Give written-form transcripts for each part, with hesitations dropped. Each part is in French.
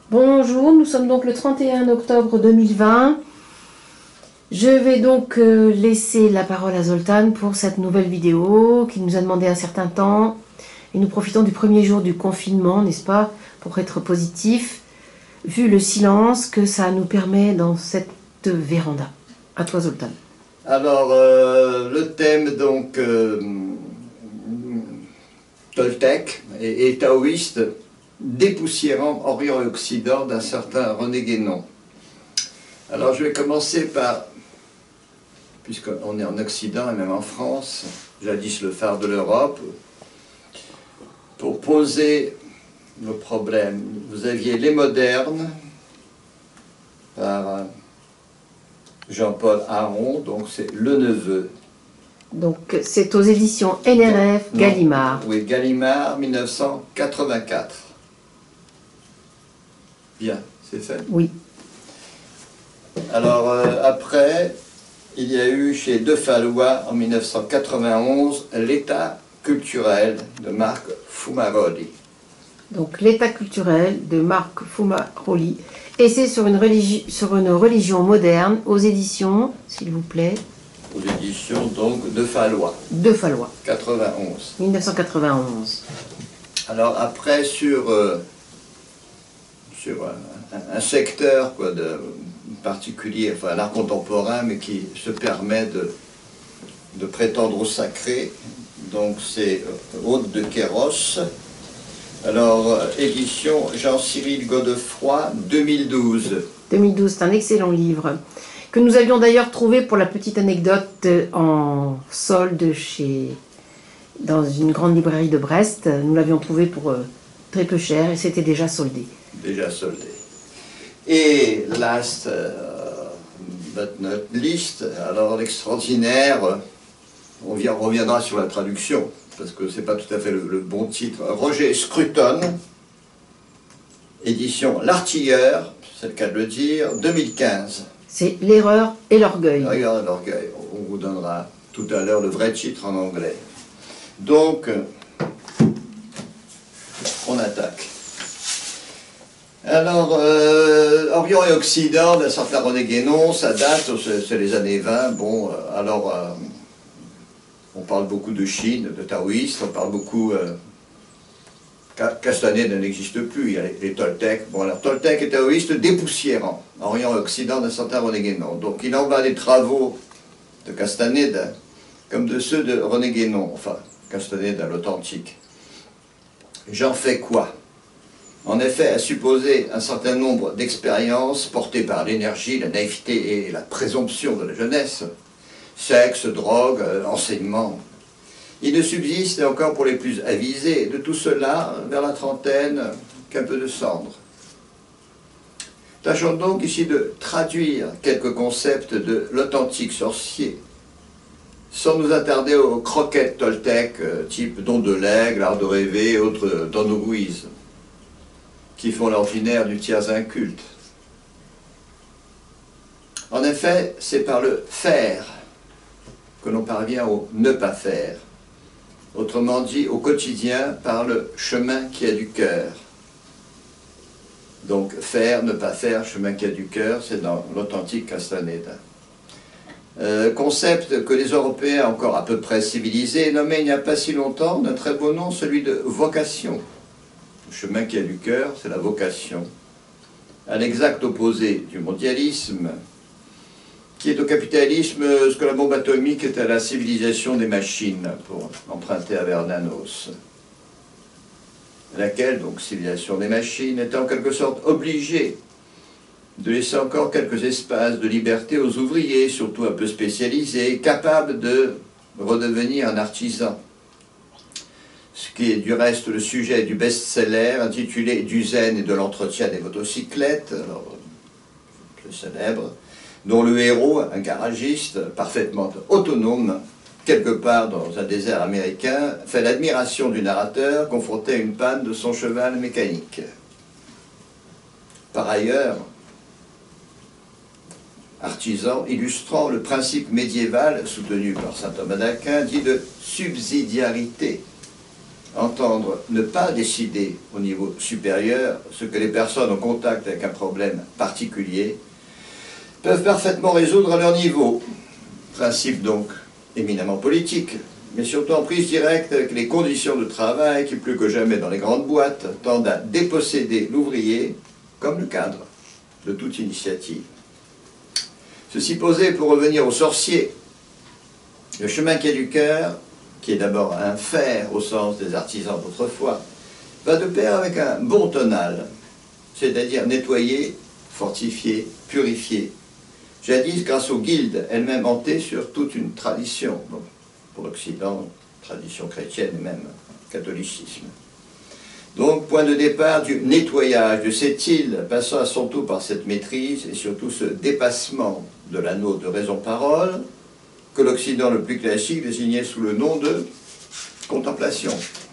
Bonjour, nous sommes donc le 31 octobre 2020. Je vais donc laisser la parole à Zoltan pour cette nouvelle vidéo qui nous a demandé un certain temps. Et nous profitons du premier jour du confinement, n'est-ce pas, pour être positif, vu le silence que ça nous permet dans cette véranda. À toi, Zoltan. Alors, le thème, donc, Toltec et taoïste, dépoussiérant Orient et Occident d'un certain René Guénon. Alors, je vais commencer par, puisqu'on est en Occident et même en France, jadis le phare de l'Europe, pour poser le problème. Vous aviez Les Modernes, par Jean-Paul Aron, donc c'est le neveu. Donc, c'est aux éditions NRF Gallimard. Oui, Gallimard, 1984. Bien, c'est fait. Oui. Alors, après, il y a eu chez De Fallois, en 1991, L'État culturel de Marc Fumaroli. Donc, l'État culturel de Marc Fumaroli. Et c'est sur une religion moderne, aux éditions, s'il vous plaît. Aux éditions, donc, De Fallois. De Fallois. 91. 1991. Alors, après, sur un secteur de particulier, enfin l'art contemporain, mais qui se permet de prétendre au sacré. Donc c'est Aude de Queyros. Alors, édition Jean-Cyril Godefroy, 2012. 2012, c'est un excellent livre que nous avions d'ailleurs trouvé, pour la petite anecdote, en solde dans une grande librairie de Brest. Nous l'avions trouvé pour très peu cher et c'était déjà soldé. Déjà soldé. Et last but not least, alors l'extraordinaire, on reviendra sur la traduction, parce que c'est pas tout à fait le bon titre, Roger Scruton, édition L'Artilleur, c'est le cas de le dire, 2015. C'est L'erreur et l'orgueil. L'erreur et l'orgueil, on vous donnera tout à l'heure le vrai titre en anglais. Donc, on attaque. Alors, Orient et Occident, d'un certain René Guénon, ça date, c'est les années 20. Bon, alors, on parle beaucoup de Chine, de taoïstes, on parle beaucoup... Castaneda n'existe plus, il y a les Toltecs. Bon, alors, Toltec et taoïste dépoussiérant, Orient et Occident, d'un certain René Guénon. Donc, il en va des travaux de Castaneda, comme de ceux de René Guénon, enfin, Castaneda, l'authentique. J'en fais quoi? En effet, à supposer un certain nombre d'expériences portées par l'énergie, la naïveté et la présomption de la jeunesse, sexe, drogue, enseignement, il ne subsiste, et encore pour les plus avisés, de tout cela, vers la trentaine, qu'un peu de cendre. Tâchons donc ici de traduire quelques concepts de l'authentique sorcier, sans nous attarder aux croquettes Toltec, type don de l'aigle, art de rêver et autres donouïs, qui font l'ordinaire du tiers inculte. En effet, c'est par le faire que l'on parvient au ne pas faire. Autrement dit, au quotidien, par le chemin qui a du cœur. Donc, faire, ne pas faire, chemin qui a du cœur, c'est dans l'authentique Castaneda. Concept que les Européens, encore à peu près civilisés, nommaient il n'y a pas si longtemps d'un très beau nom, celui de vocation. Le chemin qui a du cœur, c'est la vocation. À l'exact opposé du mondialisme, qui est au capitalisme ce que la bombe atomique est à la civilisation des machines, pour emprunter à Bernanos. Laquelle, donc, civilisation des machines, est en quelque sorte obligée de laisser encore quelques espaces de liberté aux ouvriers, surtout un peu spécialisés, capables de redevenir un artisan. Ce qui est du reste le sujet du best-seller intitulé « Du zen et de l'entretien des motocyclettes », le célèbre, dont le héros, un garagiste parfaitement autonome, quelque part dans un désert américain, fait l'admiration du narrateur confronté à une panne de son cheval mécanique. Par ailleurs, artisan illustrant le principe médiéval, soutenu par saint Thomas d'Aquin, dit de subsidiarité entendre ne pas décider au niveau supérieur ce que les personnes en contact avec un problème particulier peuvent parfaitement résoudre à leur niveau. Principe donc éminemment politique, mais surtout en prise directe avec les conditions de travail qui, plus que jamais dans les grandes boîtes, tendent à déposséder l'ouvrier comme le cadre de toute initiative. Ceci posé, pour revenir aux sorciers, le chemin qui est du cœur, qui est d'abord un fer au sens des artisans d'autrefois, va de pair avec un bon tonal, c'est-à-dire nettoyer, fortifier, purifier. Jadis, grâce aux guildes, elles-mêmes hantées sur toute une tradition, donc pour l'Occident, tradition chrétienne et même catholicisme. Donc, point de départ du nettoyage de cette île, passant à son tour par cette maîtrise et surtout ce dépassement de l'anneau de raison-parole, que l'Occident le plus classique désignait sous le nom de contemplation.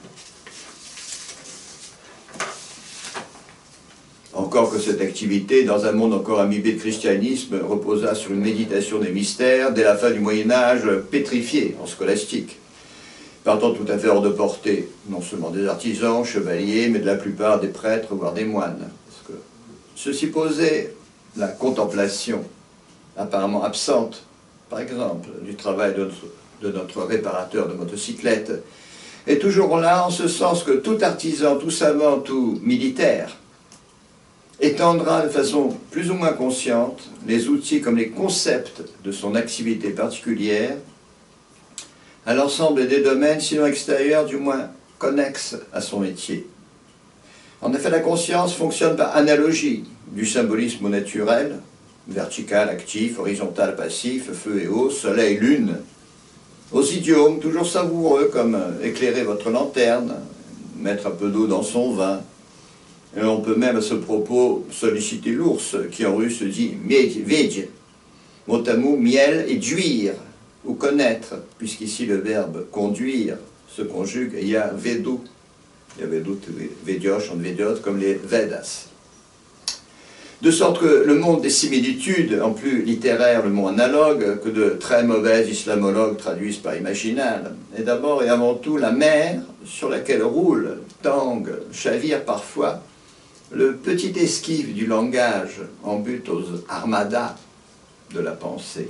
Encore que cette activité, dans un monde encore imbibé de christianisme, reposa sur une méditation des mystères dès la fin du Moyen-Âge, pétrifiée en scolastique, partant tout à fait hors de portée, non seulement des artisans, chevaliers, mais de la plupart des prêtres, voire des moines. Parce que ceci posait la contemplation, apparemment absente, par exemple, du travail de notre réparateur de motocyclette, est toujours là en ce sens que tout artisan, tout savant, tout militaire étendra de façon plus ou moins consciente les outils comme les concepts de son activité particulière à l'ensemble des domaines, sinon extérieurs, du moins connexes à son métier. En effet, la conscience fonctionne par analogie du symbolisme au naturel, vertical, actif, horizontal, passif, feu et eau, soleil, lune, aux idiomes toujours savoureux comme éclairer votre lanterne, mettre un peu d'eau dans son vin. Et on peut même à ce propos solliciter l'ours, qui en russe dit « vedj », mot à mot miel et juir, ou connaître, puisqu'ici le verbe conduire se conjugue, il y a vedu, il y a vedut, vediosh, on vediot, comme les Vedas. De sorte que le monde des similitudes, en plus littéraire le mot analogue, que de très mauvais islamologues traduisent par imaginal, est d'abord et avant tout la mer sur laquelle roule, tangue, chavire parfois, le petit esquif du langage en but aux armadas de la pensée.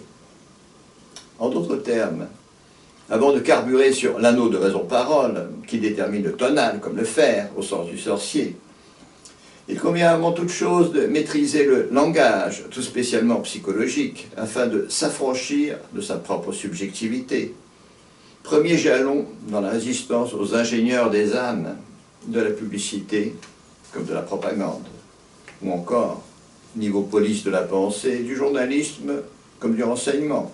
En d'autres termes, avant de carburer sur l'anneau de raison-parole, qui détermine le tonal comme le fer au sens du sorcier, il convient avant toute chose de maîtriser le langage, tout spécialement psychologique, afin de s'affranchir de sa propre subjectivité. Premier jalon dans la résistance aux ingénieurs des âmes, de la publicité comme de la propagande, ou encore, niveau police de la pensée, du journalisme comme du renseignement,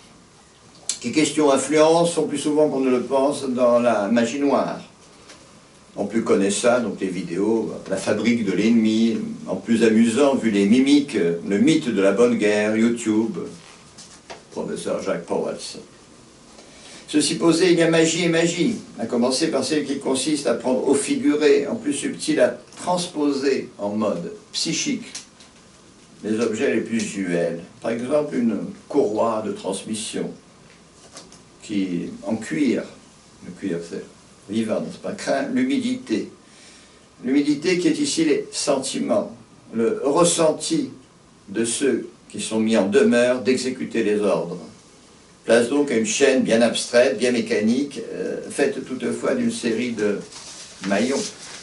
qui questions influence sont plus souvent qu'on ne le pense dans la magie noire. En plus connaît ça, donc les vidéos, la fabrique de l'ennemi, en plus amusant vu les mimiques, le mythe de la bonne guerre, YouTube, professeur Jacques Powers. Ceci posé, il y a magie et magie, à commencer par celle qui consiste à prendre au figuré, en plus subtil à transposer en mode psychique les objets les plus usuels. Par exemple, une courroie de transmission qui, en cuir, le cuir c'est vivant, n'est-ce pas, craint l'humidité. L'humidité qui est ici les sentiments, le ressenti de ceux qui sont mis en demeure d'exécuter les ordres. Place donc à une chaîne bien abstraite, bien mécanique, faite toutefois d'une série de maillons.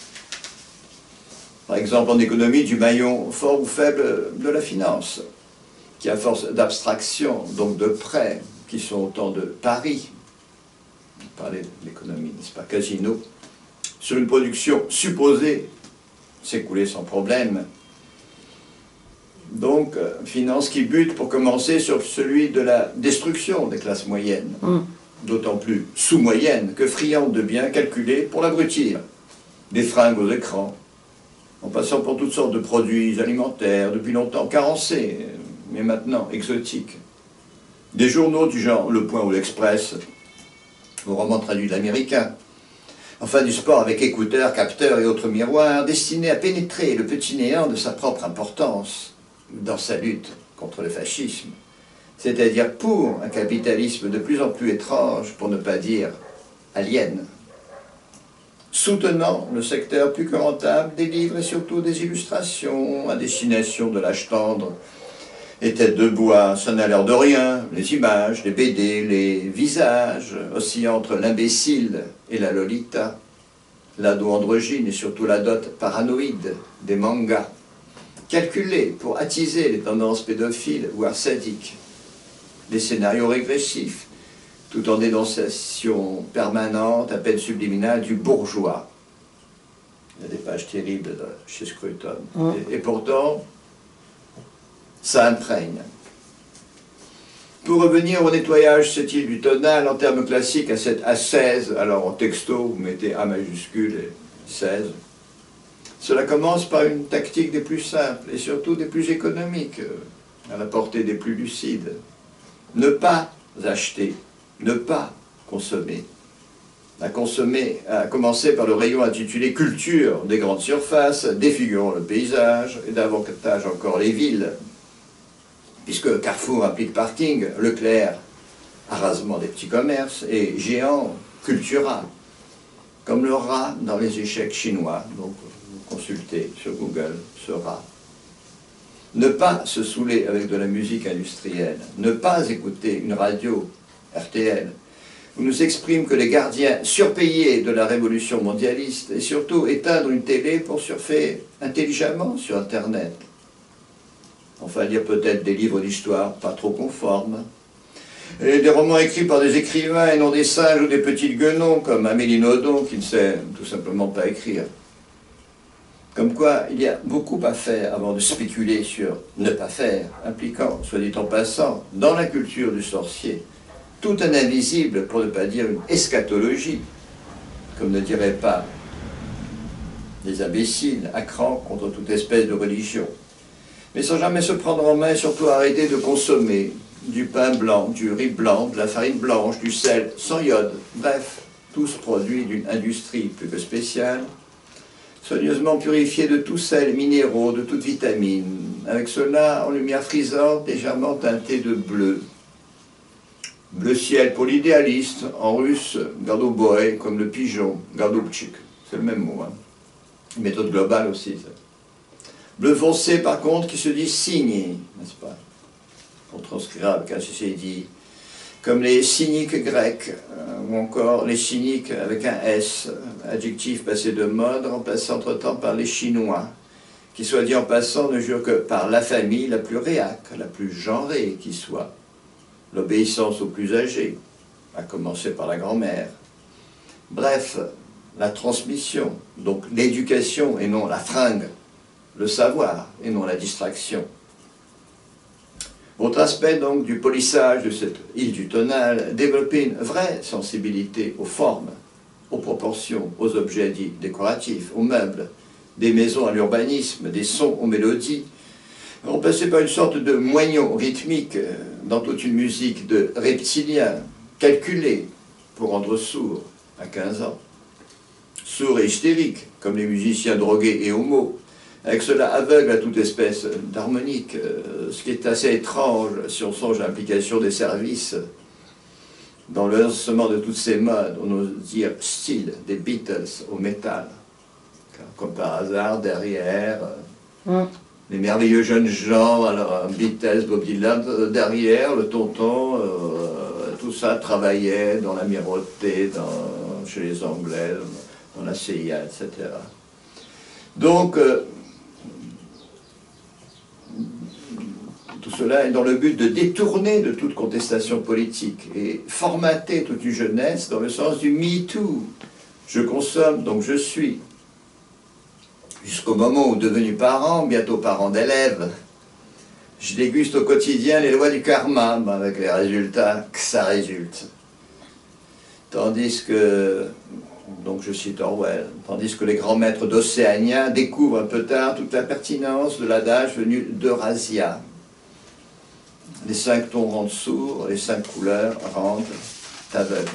Par exemple, en économie, du maillon fort ou faible de la finance, qui à force d'abstraction, donc de prêts, qui sont autant de paris, on parlait de l'économie, n'est-ce pas, casino, sur une production supposée s'écouler sans problème. Donc, finance qui bute pour commencer sur celui de la destruction des classes moyennes, d'autant plus sous-moyennes que friandes de biens calculés pour l'abrutir, des fringues aux écrans, en passant pour toutes sortes de produits alimentaires, depuis longtemps carencés, mais maintenant exotiques. Des journaux du genre Le Point ou l'Express, au roman traduit de l'américain, enfin du sport avec écouteurs, capteurs et autres miroirs, destinés à pénétrer le petit néant de sa propre importance dans sa lutte contre le fascisme, c'est-à-dire pour un capitalisme de plus en plus étrange, pour ne pas dire alien. soutenant le secteur plus que rentable des livres et surtout des illustrations à destination de l'âge tendre. Les têtes de bois, ça n'a l'air de rien, les images, les BD, les visages, oscillant entre l'imbécile et la Lolita, l'ado androgyne et surtout la dot paranoïde des mangas, calculés pour attiser les tendances pédophiles, voire sadiques, des scénarios régressifs, tout en dénonciation permanente, à peine subliminale, du bourgeois. Il y a des pages terribles chez Scruton. Et pourtant, ça imprègne. Pour revenir au nettoyage, cette île du tonal, en termes classiques, à cette A16, alors en texto, vous mettez A majuscule et 16. Cela commence par une tactique des plus simples et surtout des plus économiques, à la portée des plus lucides. Ne pas acheter, ne pas consommer. À commencer par le rayon intitulé « Culture » des grandes surfaces, défigurant le paysage et davantage encore les villes. Puisque Carrefour implique parking, Leclerc, arrasement des petits commerces, et Géant, Cultura, comme le rat dans les échecs chinois. Donc, vous consultez sur Google ce rat. Ne pas se saouler avec de la musique industrielle, ne pas écouter une radio, RTL, où nous exprime que les gardiens surpayés de la révolution mondialiste, et surtout éteindre une télé pour surfer intelligemment sur Internet. Enfin, lire peut-être des livres d'histoire pas trop conformes. Et des romans écrits par des écrivains et non des singes ou des petites guenons, comme Amélie Nothomb, qui ne sait tout simplement pas écrire. Comme quoi, il y a beaucoup à faire avant de spéculer sur ne pas faire, impliquant, soit dit en passant, dans la culture du sorcier, tout un invisible, pour ne pas dire une eschatologie, comme ne diraient pas des imbéciles à cran contre toute espèce de religion. Mais sans jamais se prendre en main et surtout arrêter de consommer du pain blanc, du riz blanc, de la farine blanche, du sel sans iode, bref, tous produits d'une industrie plus que spéciale, soigneusement purifiés de tous sels minéraux, de toutes vitamines, avec cela en lumière frisante, légèrement teintée de bleu. Bleu ciel pour l'idéaliste, en russe, gardoboé, comme le pigeon, gardobchik, c'est le même mot, hein. Méthode globale aussi, ça. Bleu foncé, par contre, qui se dit signé, n'est-ce pas? On transcrira avec un CCD, comme les cyniques grecs, ou encore les cyniques avec un S, adjectif passé de mode, remplacé entre-temps par les Chinois, qui, soit dit en passant, ne jurent que par la famille la plus réac, la plus genrée qui soit, l'obéissance aux plus âgés, à commencer par la grand-mère. Bref, la transmission, donc l'éducation et non la fringue, le savoir et non la distraction. Autre aspect donc du polissage de cette île du tonal, développer une vraie sensibilité aux formes, aux proportions, aux objets dits décoratifs, aux meubles, des maisons à l'urbanisme, des sons aux mélodies, remplacé par une sorte de moignon rythmique dans toute une musique de reptiliens, calculée pour rendre sourd à 15 ans. Sourd et hystérique, comme les musiciens drogués et homo, avec cela aveugle à toute espèce d'harmonique, ce qui est assez étrange si on songe à l'implication des services dans le lancement de toutes ces modes, on ose dire style, des Beatles au métal. Comme par hasard, derrière, les merveilleux jeunes gens, alors Beatles, Bob Dylan, derrière, le tonton, tout ça travaillait dans l'amirauté, chez les Anglais, dans la CIA, etc. Donc, tout cela est dans le but de détourner de toute contestation politique et formater toute une jeunesse dans le sens du Me Too. Je consomme, donc je suis. Jusqu'au moment où, devenu parent, bientôt parent d'élèves, je déguste au quotidien les lois du karma, avec les résultats que ça résulte. Tandis que, donc je cite Orwell, tandis que les grands maîtres d'Océania découvrent un peu tard toute la pertinence de l'adage venu d'Eurasia. Les 5 tons rendent sourds, les 5 couleurs rendent aveugles.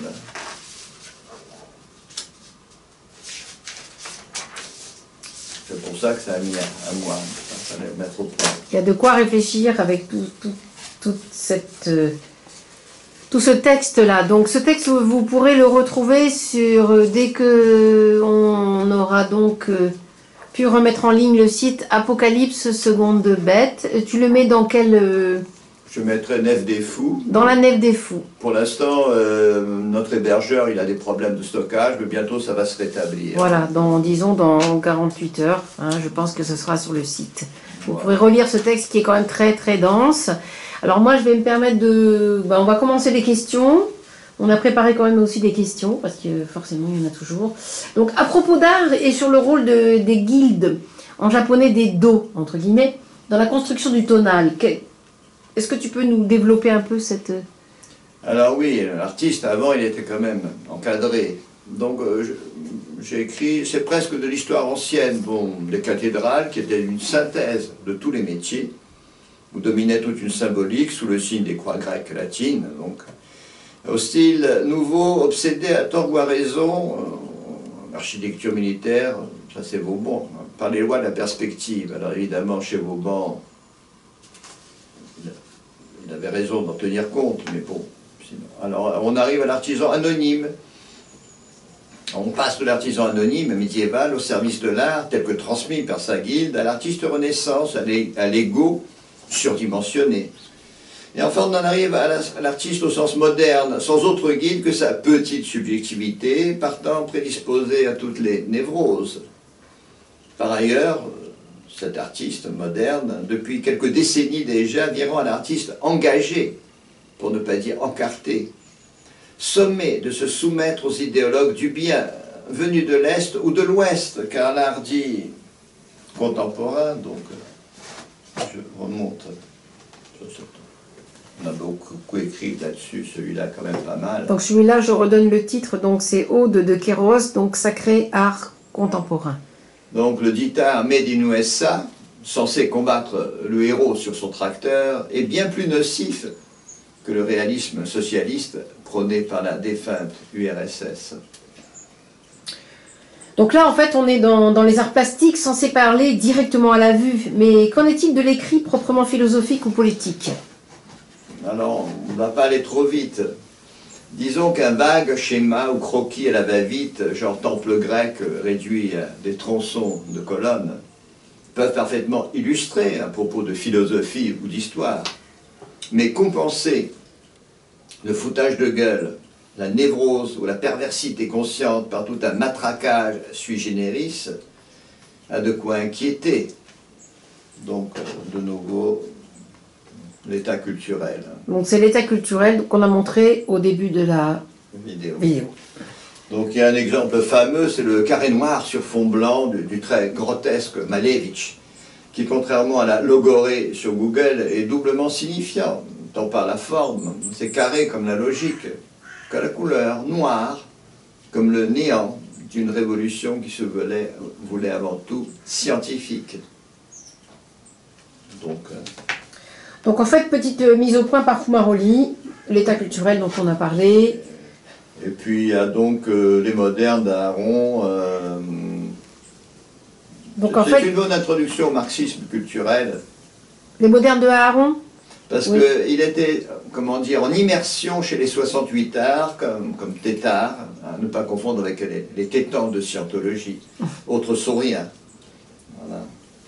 C'est pour ça que ça a mis un mois, ça allait mettre au point. Il y a de quoi réfléchir avec toute cette tout ce texte-là. Donc ce texte, vous pourrez le retrouver sur dès que on aura donc pu remettre en ligne le site Apocalypse Seconde Bête. Tu le mets dans quel... Je mettrai Nef des Fous. Dans la Nef des Fous. Pour l'instant, notre hébergeur, il a des problèmes de stockage, mais bientôt ça va se rétablir. Voilà, disons dans 48 heures, hein, je pense que ce sera sur le site. Vous Voilà. pourrez relire ce texte qui est quand même très très dense. Alors moi, je vais me permettre de... on va commencer les questions. On a préparé quand même aussi des questions, parce que forcément, il y en a toujours. Donc, à propos d'art et sur le rôle des guildes, en japonais des do, entre guillemets, dans la construction du tonal, est-ce que tu peux nous développer un peu cette... Alors oui, l'artiste, avant, il était quand même encadré. Donc, j'ai écrit, c'est presque de l'histoire ancienne, bon, des cathédrales, qui étaient une synthèse de tous les métiers, où dominait toute une symbolique sous le signe des croix grecques latines, donc... Au style nouveau, obsédé à tort ou à raison, l'architecture militaire, ça c'est Vauban, par les lois de la perspective. Alors évidemment, chez Vauban, il avait raison d'en tenir compte, mais bon. Sinon. Alors on arrive à l'artisan anonyme. On passe de l'artisan anonyme médiéval au service de l'art, tel que transmis par sa guilde, à l'artiste renaissance, à l'ego surdimensionné. Et enfin, on en arrive à l'artiste au sens moderne, sans autre guide que sa petite subjectivité, partant prédisposé à toutes les névroses. Par ailleurs, cet artiste moderne, depuis quelques décennies déjà, vient à l'artiste engagé, pour ne pas dire encarté, sommé de se soumettre aux idéologues du bien, venus de l'Est ou de l'Ouest, car l'art dit contemporain, donc je remonte sur ce temps. On a beaucoup écrit là-dessus, celui-là quand même pas mal. Donc celui-là, je redonne le titre, donc c'est Aude de Kéros, donc Sacré Art Contemporain. Donc le dit art Made in USA, censé combattre le héros sur son tracteur, est bien plus nocif que le réalisme socialiste prôné par la défunte URSS. Donc là, en fait, on est dans les arts plastiques censés parler directement à la vue. Mais qu'en est-il de l'écrit proprement philosophique ou politique ? Alors, on ne va pas aller trop vite. Disons qu'un vague schéma ou croquis à la va-vite, genre temple grec réduit à des tronçons de colonnes, peuvent parfaitement illustrer un propos de philosophie ou d'histoire. Mais compenser le foutage de gueule, la névrose ou la perversité consciente par tout un matraquage sui generis, a de quoi inquiéter. Donc, de nouveau, l'état culturel. Donc c'est l'état culturel qu'on a montré au début de la Vidéo. Donc il y a un exemple fameux, c'est le carré noir sur fond blanc du très grotesque Malevich, qui contrairement à la logorée sur Google est doublement signifiant, tant par la forme, c'est carré comme la logique, que la couleur, noire, comme le néant d'une révolution qui se voulait avant tout scientifique. Donc en fait, petite mise au point par Fumaroli, l'état culturel dont on a parlé. Et puis il y a donc les modernes d'Aaron. C'est une bonne introduction au marxisme culturel. Les modernes de Aaron ? Parce oui. qu'il était, comment dire, en immersion chez les 68 arts, comme Tétard, à ne pas confondre avec les tétans de scientologie, autres sauriens. Voilà.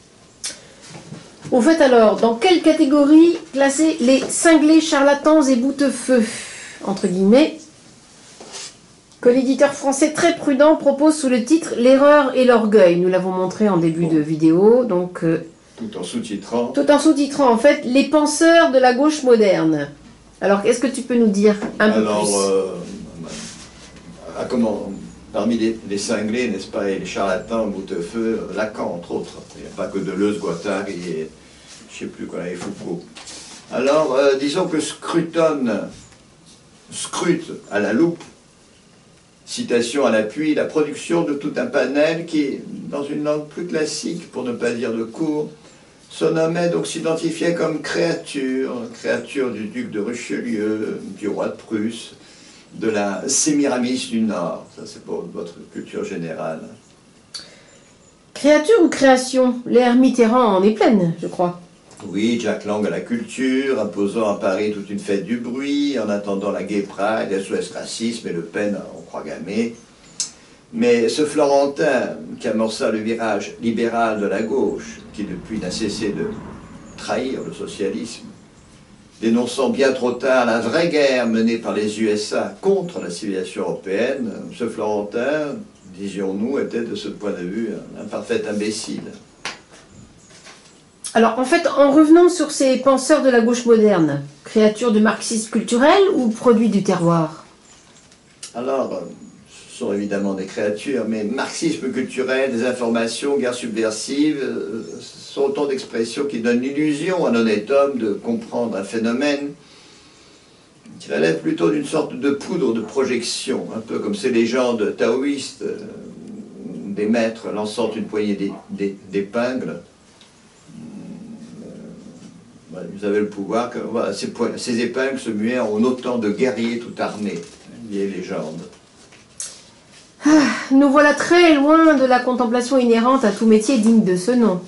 Au fait alors, dans quelle catégorie classer les cinglés, charlatans et boutefeux, entre guillemets, que l'éditeur français très prudent propose sous le titre « L'erreur et l'orgueil ». Nous l'avons montré en début de vidéo, donc... tout en sous-titrant. Tout en sous-titrant, en fait, les penseurs de la gauche moderne. Alors, est-ce que tu peux nous dire un peu plus parmi les cinglés, n'est-ce pas, et les charlatans, boutefeux, Lacan, entre autres. Il n'y a pas que Deleuze, Guattari et je ne sais plus quoi, et Foucault. Alors, disons que scrute à la loupe, citation à l'appui, la production de tout un panel qui, dans une langue plus classique, pour ne pas dire de cours, se nommait, donc s'identifiait comme créature du duc de Richelieu, du roi de Prusse, de la Sémiramis du Nord. Ça, c'est pour votre culture générale. Créature ou création? L'ère Mitterrand en est pleine, je crois. Oui, Jack Lang à la culture, imposant à Paris toute une fête du bruit, en attendant la Gay Pride, SOS Racisme et Le Pen en croix gammée. Mais ce Florentin qui amorça le virage libéral de la gauche, qui depuis n'a cessé de trahir le socialisme, dénonçant bien trop tard la vraie guerre menée par les USA contre la civilisation européenne, ce Florentin, disions-nous, était de ce point de vue un parfait imbécile. Alors, en fait, en revenant sur ces penseurs de la gauche moderne, créatures du marxisme culturel ou produits du terroir? Alors, ce sont évidemment des créatures, mais marxisme culturel, désinformation, guerre subversive, sont autant d'expressions qui donnent l'illusion à un honnête homme de comprendre un phénomène qui relève plutôt d'une sorte de poudre de projection, un peu comme ces légendes taoïstes, des maîtres lançant une poignée d'épingles. Vous avez le pouvoir que voilà, ces épingles se muaient en autant de guerriers tout armés, les légendes. Nous voilà très loin de la contemplation inhérente à tout métier digne de ce nom.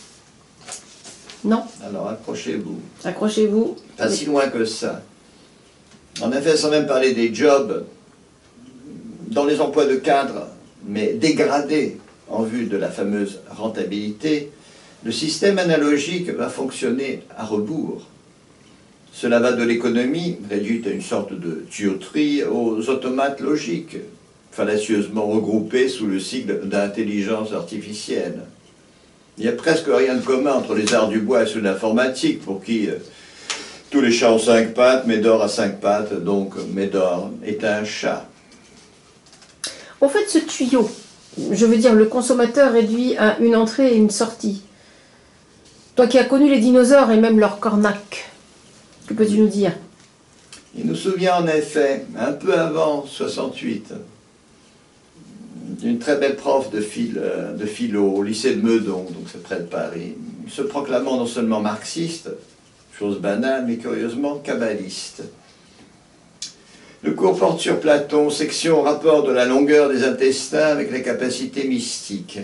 Non? Alors accrochez-vous. Accrochez-vous. Pas si loin que ça. En effet, sans même parler des jobs, dans les emplois de cadre, mais dégradés en vue de la fameuse rentabilité, le système analogique va fonctionner à rebours. Cela va de l'économie, réduite à une sorte de tuyauterie, aux automates logiques, fallacieusement regroupés sous le sigle d'intelligence artificielle. Il n'y a presque rien de commun entre les arts du bois et ceux de l'informatique, pour qui tous les chats ont 5 pattes, Médor a 5 pattes, donc Médor est un chat. Au fait, ce tuyau, je veux dire le consommateur réduit à une entrée et une sortie. Toi qui as connu les dinosaures et même leur cornac, que peux-tu nous dire? Il nous souvient en effet, un peu avant 68, d'une très belle prof de philo au lycée de Meudon, donc c'est près de Paris, se proclamant non seulement marxiste, chose banale, mais curieusement kabbaliste. Le cours porte sur Platon, section au rapport de la longueur des intestins avec les capacités mystiques.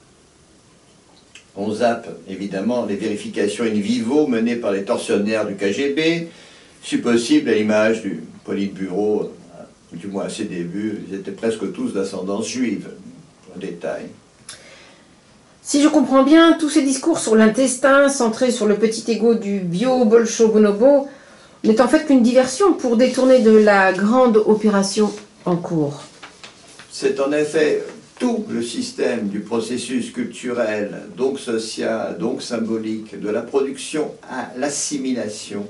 On zappe évidemment les vérifications in vivo menées par les tortionnaires du KGB, si possible à l'image du Politburo, du moins à ses débuts, ils étaient presque tous d'ascendance juive, en détail. Si je comprends bien, tous ces discours sur l'intestin, centrés sur le petit ego du bio-bolcho-bonobo, n'est en fait qu'une diversion pour détourner de la grande opération en cours. C'est en effet tout le système du processus culturel, donc social, donc symbolique, de la production à l'assimilation,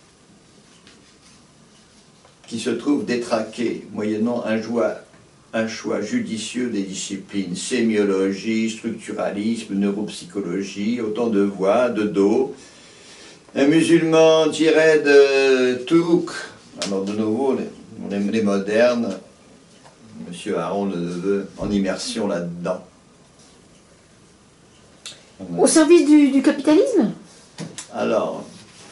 qui se trouve détraqué, moyennant un choix judicieux des disciplines, sémiologie, structuralisme, neuropsychologie, autant de voix, de dos. Un musulman dirait de Tourouk. Alors de nouveau, les modernes, M. Aaron le neveu, en immersion là-dedans. Au service du capitalisme? Alors,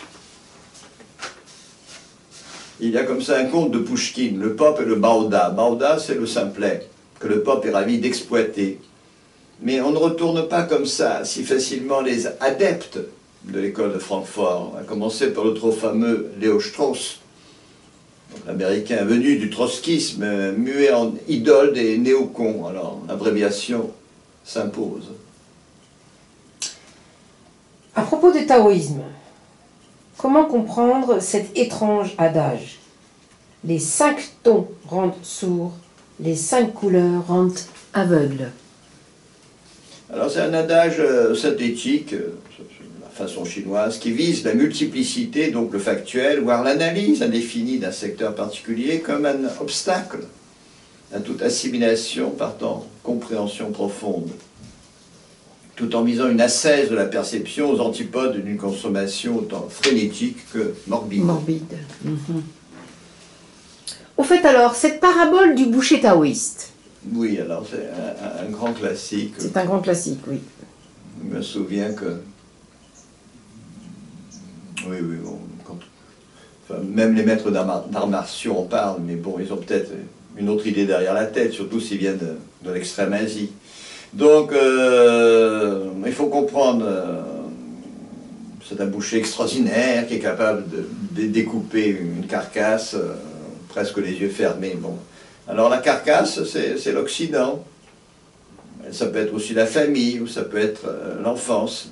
il y a comme ça un conte de Pouchkine, le pop et le Bauda. Bauda, c'est le simplet, que le pop est ravi d'exploiter. Mais on ne retourne pas comme ça si facilement les adeptes de l'école de Francfort, à commencer par le trop fameux Léo Strauss, l'américain venu du trotskisme, muet en idole des néocons. Alors, l'abréviation s'impose. À propos du taoïsme, comment comprendre cet étrange adage? Les 5 tons rendent sourds, les 5 couleurs rendent aveugles. Alors c'est un adage synthétique, la façon chinoise, qui vise la multiplicité, donc le factuel, voire l'analyse indéfinie d'un secteur particulier comme un obstacle à toute assimilation partant compréhension profonde, tout en visant une ascèse de la perception aux antipodes d'une consommation autant frénétique que morbide. Morbide. Au fait alors, cette parabole du boucher taoïste. Oui, alors c'est un grand classique. C'est un grand classique, oui. Je me souviens que... Oui, bon, enfin, même les maîtres d'arts martiaux en parlent, mais bon, ils ont peut-être une autre idée derrière la tête, surtout s'ils viennent de l'extrême Asie. Donc, il faut comprendre c'est un boucher extraordinaire qui est capable de découper une carcasse presque les yeux fermés. Bon. Alors la carcasse, c'est l'Occident. Ça peut être aussi la famille, ou ça peut être l'enfance.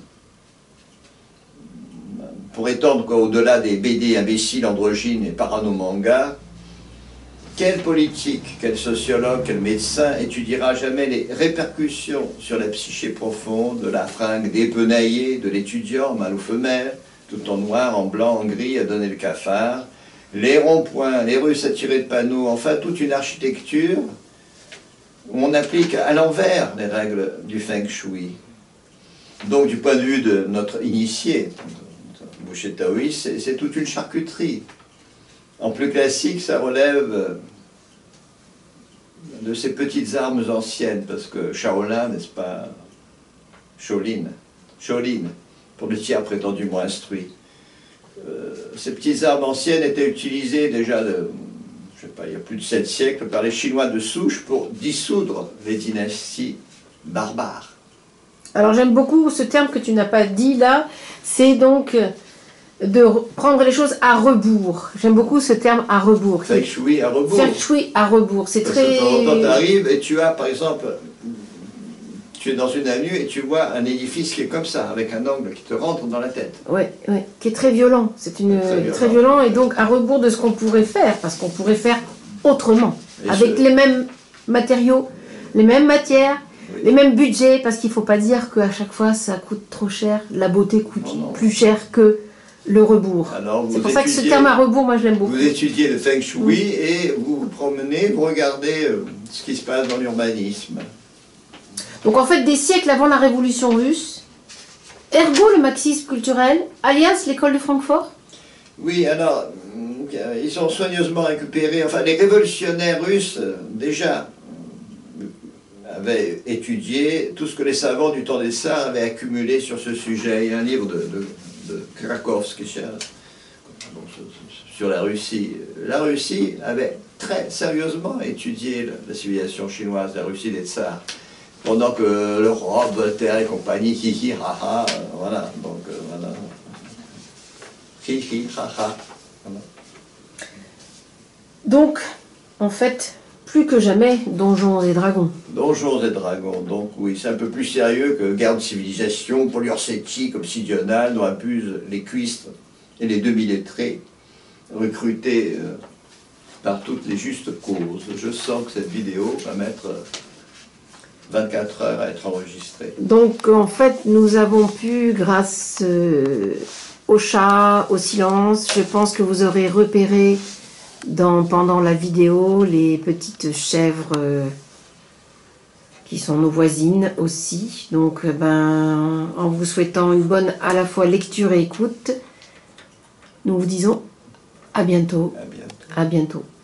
Pour étendre au-delà des BD imbéciles, androgynes et parano-manga, quel politique, quel sociologue, quel médecin étudiera jamais les répercussions sur la psyché profonde de la fringue dépenaillée de l'étudiant, mâle ou femelle, tout en noir, en blanc, en gris, à donner le cafard, les ronds-points, les rues saturées de panneaux, enfin toute une architecture où on applique à l'envers les règles du Feng Shui. Donc du point de vue de notre initié, boucher taoïste, c'est toute une charcuterie. En plus classique, ça relève de ces petites armes anciennes, parce que Shaolin, n'est-ce pas, Shaolin, pour le tiers prétendument instruit. Ces petites armes anciennes étaient utilisées déjà, je sais pas, il y a plus de 7 siècles, par les Chinois de souche pour dissoudre les dynasties barbares. Alors j'aime beaucoup ce terme que tu n'as pas dit là, c'est donc de prendre les choses à rebours. J'aime beaucoup ce terme à rebours. Feng Shui à rebours. Feng Shui à rebours, c'est très... Quand tu arrives et tu as, par exemple, tu es dans une avenue et tu vois un édifice qui est comme ça, avec un angle qui te rentre dans la tête. Oui, qui est très violent. C'est très violent et donc à rebours de ce qu'on pourrait faire, parce qu'on pourrait faire autrement, et avec les mêmes matériaux, les mêmes matières, oui, les mêmes budgets, parce qu'il ne faut pas dire qu'à chaque fois ça coûte trop cher, la beauté coûte plus cher que le rebours. C'est pour ça que ce terme à rebours, moi je l'aime beaucoup. Vous étudiez le Feng Shui et vous vous promenez, vous regardez ce qui se passe dans l'urbanisme. Donc en fait, des siècles avant la révolution russe, ergo le marxisme culturel, alias l'école de Francfort. Oui, alors, ils ont soigneusement récupéré, enfin les révolutionnaires russes, déjà, avaient étudié tout ce que les savants du temps des Tsars avaient accumulé sur ce sujet. Il y a un livre de Krakowski sur la Russie. La Russie avait très sérieusement étudié la civilisation chinoise, la Russie des Tsars, pendant que l'Europe, Voltaire et compagnie, hi ha ha, voilà, donc voilà, hi ha ha. Voilà. Donc, en fait, plus que jamais, Donjons et Dragons. Donjons et Dragons, donc oui, c'est un peu plus sérieux que Guerre de civilisation, Poliorcétique, Obsidional, dont abusent les cuistres et les demi-lettrés, recrutés par toutes les justes causes. Je sens que cette vidéo va mettre 24 heures à être enregistrée. Donc, en fait, nous avons pu, grâce au chat, au silence, je pense que vous aurez repéré pendant la vidéo les petites chèvres qui sont nos voisines aussi. Donc en vous souhaitant une bonne à la fois lecture et écoute, nous vous disons à bientôt. À bientôt. À bientôt.